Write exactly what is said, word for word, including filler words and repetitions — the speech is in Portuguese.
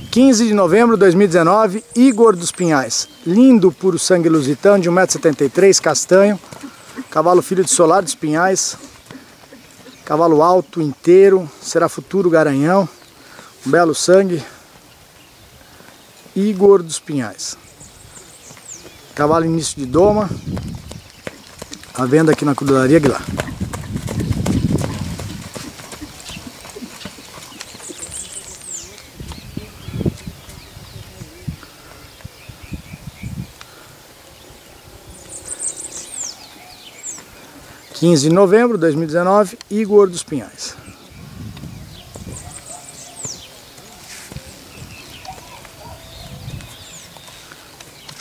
quinze de novembro de dois mil e dezenove, Igor dos Pinhais. Lindo, puro sangue lusitano, de um metro e setenta e três, castanho. Cavalo filho de Solar dos Pinhais. Cavalo alto, inteiro, será futuro garanhão. Um belo sangue. Igor dos Pinhais. Cavalo início de doma. À venda aqui na Cruzaria Aguilar. quinze de novembro de dois mil e dezenove, Igor dos Pinhais.